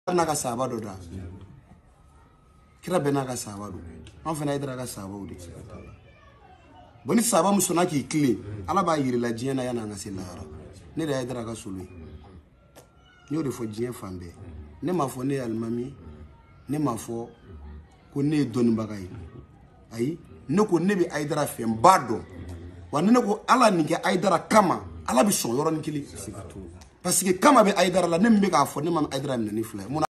Naka sabado da kira benaka sabado an fana idara ka sabado de boni saba musona ki clé ala ba yiri la diena yana nga selara ne da idara ka sulu nyo de fo dien fambe ne ma fo ne almami ne ma fo ko ne doni bagay ayi ne ko ne bi aidara fem bado wa ne ko ala ni ke aidara kama ala bi so yoro ni kili parce que kama be aidara la ne mbe ka fo ne ma aidara ni fle